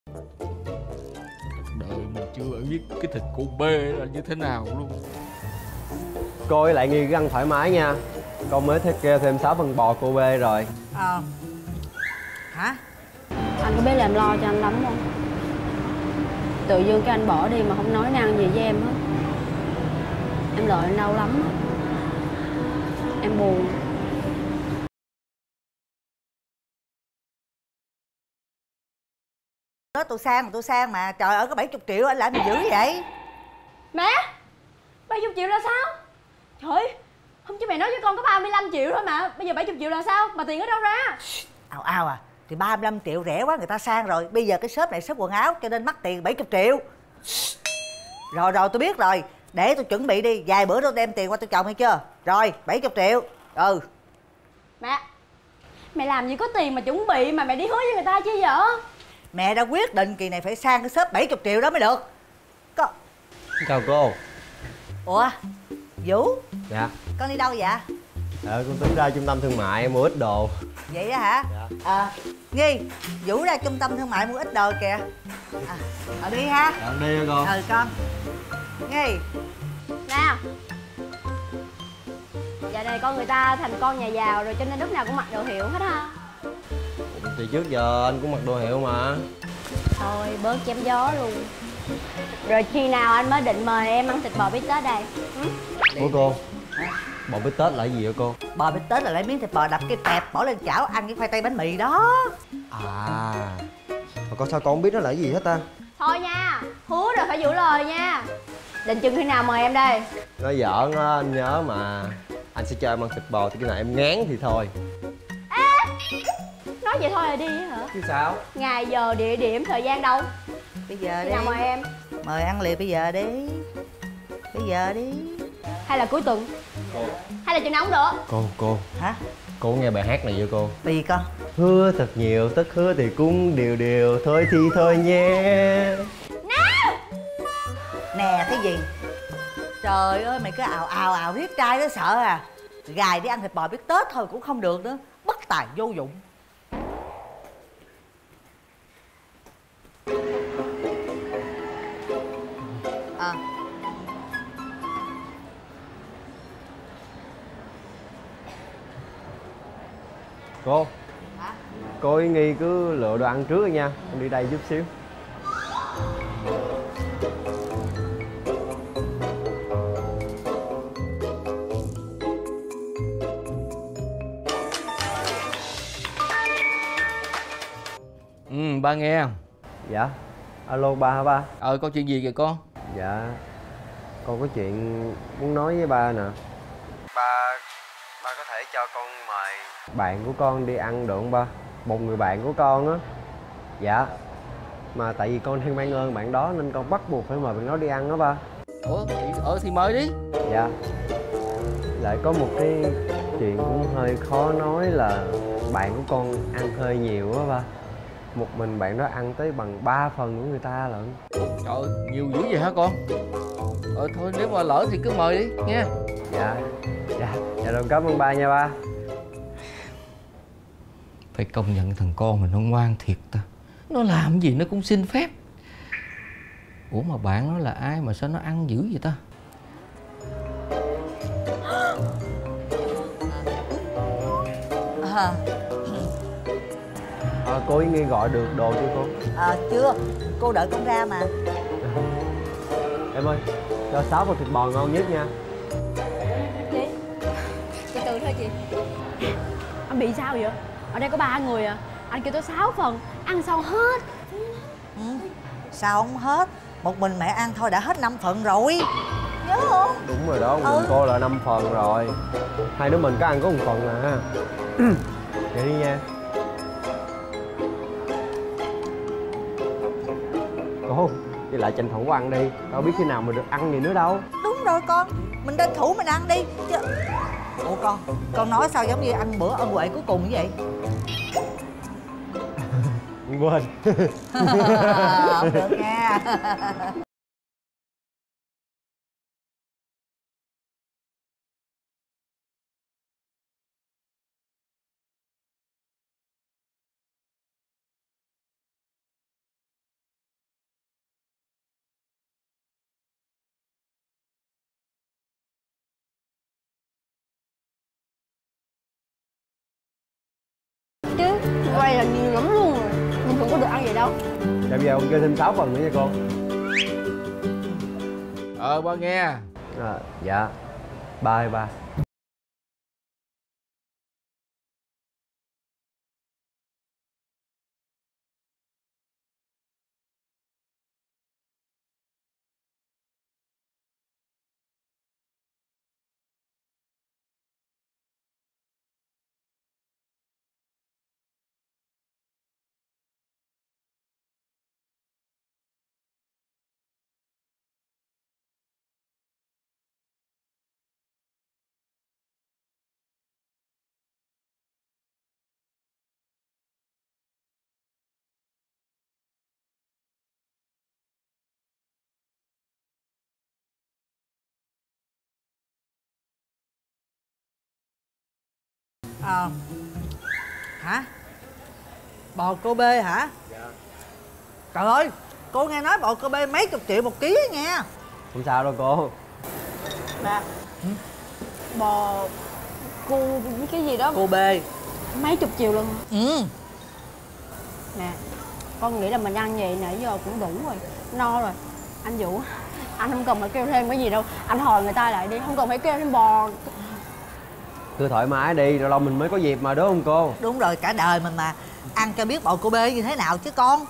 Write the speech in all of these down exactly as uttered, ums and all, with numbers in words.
Đời mình chưa biết cái thịt con bê là như thế nào luôn. Cô với lại Nghi cứ ăn thoải mái nha. Con mới thiết kêu thêm sáu phần bò cô bê rồi. Ờ hả? Anh có biết là em lo cho anh lắm không? Tự dưng cái anh bỏ đi mà không nói năng gì với em hết. Em đợi anh đau lắm. Em buồn. Đó tôi sang tôi sang mà trời ơi có bảy mươi triệu anh lại mà dữ vậy? Mẹ, bảy mươi triệu là sao? Trời, hôm chứ mẹ nói với con có ba mươi lăm triệu thôi mà. Bây giờ bảy mươi triệu là sao? Mà tiền ở đâu ra? Ào ào à. Thì ba mươi lăm triệu rẻ quá người ta sang rồi. Bây giờ cái shop này shop quần áo cho nên mắc tiền bảy mươi triệu. Rồi rồi tôi biết rồi. Để tôi chuẩn bị đi. Vài bữa tôi đem tiền qua tôi chồng hay chưa? Rồi bảy mươi triệu. Ừ. Mẹ, mẹ làm gì có tiền mà chuẩn bị mà mẹ đi hứa với người ta chứ vợ? Mẹ đã quyết định kỳ này phải sang cái shop bảy mươi triệu đó mới được. Có. Chào cô. Ủa Vũ. Dạ. Con đi đâu vậy? Ờ con tính ra trung tâm thương mại mua ít đồ. Vậy đó hả? Dạ. Ờ à, Nghi, Vũ ra trung tâm thương mại mua ít đồ kìa. À, ờ đi ha. Dạ đi nha con. Ừ con. Nghi. Nè, giờ này con người ta thành con nhà giàu rồi cho nên lúc nào cũng mặc đồ hiệu hết ha. Thì trước giờ anh cũng mặc đồ hiệu mà. Thôi bớt chém gió luôn. Rồi khi nào anh mới định mời em ăn thịt bò bít tết đây? Ừ? Ủa cô, bò bít tết là cái gì vậy cô? Bò bít tết là lấy miếng thịt bò đập cái tẹp bỏ lên chảo ăn với khoai tây bánh mì đó. À, mà con sao con không biết nó là cái gì hết ta? Thôi nha, hứa rồi phải giữ lời nha. Định chừng khi nào mời em đây? Nói giỡn á, anh nhớ mà. Anh sẽ cho em ăn thịt bò thì cái nào em ngán thì thôi. Nói vậy thôi là đi hả? Chứ sao? Ngày giờ địa điểm thời gian đâu? Bây giờ Khi đi. nào mời em? Mời ăn liền bây giờ đi. Bây giờ đi. Hay là cuối tuần? Cô. Hay là chừng nào cũng được? Cô, cô. Hả? Cô nghe bài hát này chưa cô? Tùy con. Hứa thật nhiều, tất hứa thì cũng đều đều. Thôi thì thôi nhé. Nè cái gì? Trời ơi mày cứ ào ào ào riết trai đó sợ à. Gài đi ăn thịt bò biết Tết thôi cũng không được nữa. Bất tài vô dụng. À. Cô. Hả? Cô với Nghi cứ lựa đồ ăn trước đi nha. Em đi đây chút xíu. Ừ, ba nghe. Dạ. Alo ba hả ba? Ờ, có chuyện gì kìa con? Dạ. Con có chuyện muốn nói với ba nè. Ba... ba có thể cho con mời bạn của con đi ăn được không ba? Một người bạn của con á. Dạ. Mà tại vì con đang mang ơn bạn đó nên con bắt buộc phải mời bạn đó đi ăn đó ba. Ủa, thì, ờ thì mời đi. Dạ. Lại có một cái chuyện cũng hơi khó nói là bạn của con ăn hơi nhiều á ba. Một mình bạn đó ăn tới bằng ba phần của người ta lận. Trời ơi, nhiều dữ vậy hả con? Ờ thôi nếu mà lỡ thì cứ mời đi nha. Dạ. Dạ. Dạ rồi cảm ơn ba nha ba. Phải công nhận thằng con mình nó ngoan thiệt ta. Nó làm gì nó cũng xin phép. Ủa mà bạn nó là ai mà sao nó ăn dữ vậy ta? À. À, cô ấy Nghi gọi được đồ chưa cô? À, chưa. Cô đợi con ra mà. Em ơi, cho sáu phần thịt bò ngon nhất nha. Chị, từ từ thôi chị. Anh bị sao vậy? Ở đây có ba người à. Anh kêu tới sáu phần, ăn sao hết. Ừ. Sao không hết? Một mình mẹ ăn thôi đã hết năm phần rồi. Nhớ không? Đúng rồi đó, Ừ. mình cô là năm phần rồi. Hai đứa mình có ăn có một phần à. Vậy đi nha. Cô, với lại tranh thủ ăn đi. Đâu biết khi nào mình được ăn gì nữa đâu. Đúng rồi con. Mình tranh thủ mình ăn đi chứ. Ủa con, con nói sao giống như ăn bữa ân huệ cuối cùng như vậy? Quên. Không được nha. Dạ bây giờ con kêu thêm sáu phần nữa nha cô. Ờ ba nghe. À, dạ. Ba ơi ba. Ờ. Hả? Bò cô bê hả? Dạ. Trời ơi, cô nghe nói bò cô bê mấy chục triệu một ký nha. Không sao đâu cô. Ba. Bò cu cái gì đó Cô bê. mấy chục triệu luôn hả? Ừ. Nè, con nghĩ là mình ăn vậy nãy giờ cũng đủ rồi, no rồi. Anh Vũ, anh không cần phải kêu thêm cái gì đâu. Anh hỏi người ta lại đi, không cần phải kêu thêm bò. Cứ thoải mái đi, lâu lâu mình mới có dịp mà đúng không cô? Đúng rồi, cả đời mình mà ăn cho biết bò cô bê như thế nào chứ con.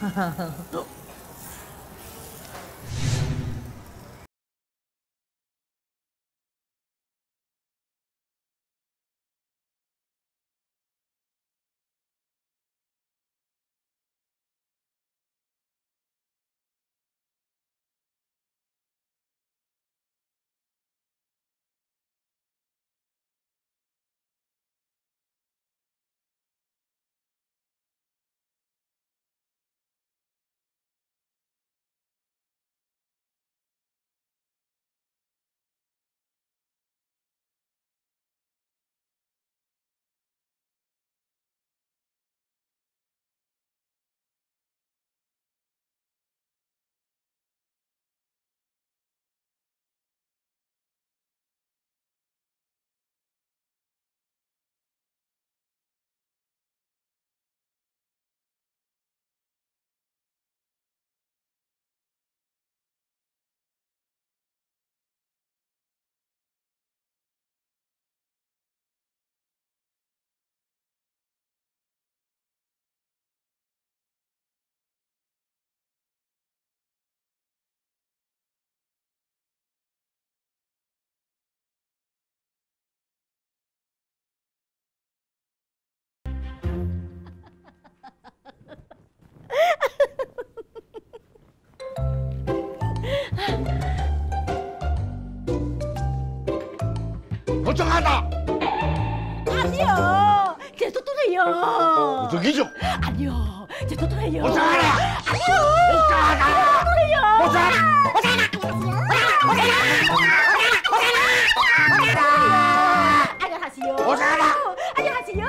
고정하다. 아니요, 제 토토해요. 고정이죠. 아니요, 제 토토해요. 고정하라. 아니요, 고정하라. 토토해요. 고정하라. 안녕하세요. 고정하라. 안녕하세요.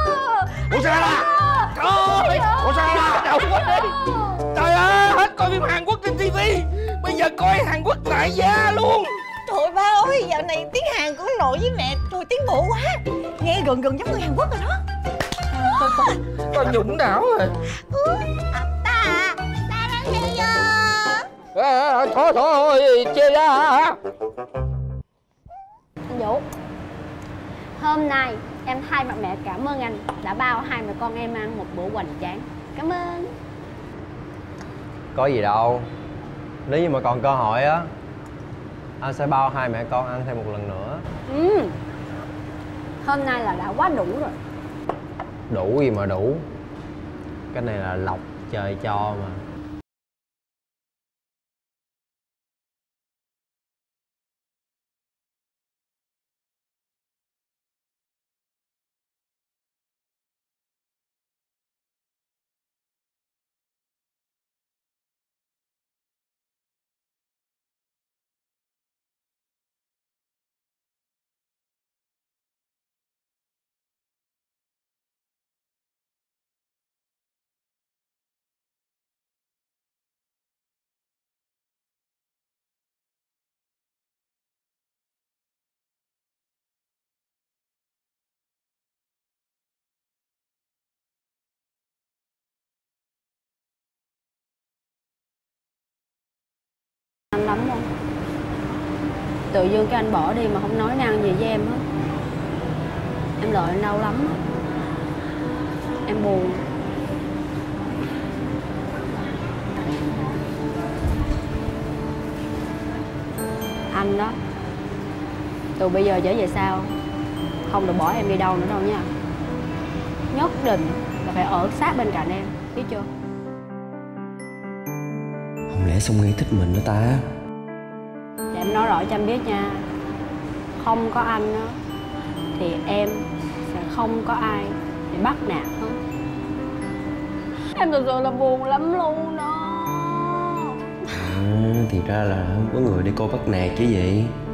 고정하라. Trời, 고정하라. đau quá đi. Trời ơi, hết coi phim Hàn Quốc trên tivi, bây giờ coi Hàn Quốc đại gia luôn. Trời ba ơi, dạo này tiếng Hàn của nội với mẹ tôi tiến bộ quá. Nghe gần gần giống người Hàn Quốc rồi đó. Coi nhũng não rồi. 아빠, 사랑해요. À, thôi thôi, chê ra hả? Anh Vũ, hôm nay em thay mặt mẹ cảm ơn anh đã bao hai mẹ con em ăn một bữa hoành tráng. Cảm ơn. Có gì đâu. Nếu như mà còn cơ hội á, anh sẽ bao hai mẹ con ăn thêm một lần nữa. Ừ. Hôm nay là đã quá đủ rồi. Đủ gì mà đủ. Cái này là lộc trời cho mà. Tự dưng cái anh bỏ đi mà không nói năng gì với em hết. Em đợi anh lâu lắm á. Em buồn. Anh đó, từ bây giờ trở về sau không được bỏ em đi đâu nữa đâu nha. Nhất định là phải ở sát bên cạnh em, biết chưa? Không lẽ Song Nghi thích mình đó ta? Để em nói rõ cho anh biết nha. Không có anh á thì em sẽ không có ai để bắt nạt hết. Em thực sự là buồn lắm luôn đó. À, thì ra là không có người để cô bắt nạt chứ gì.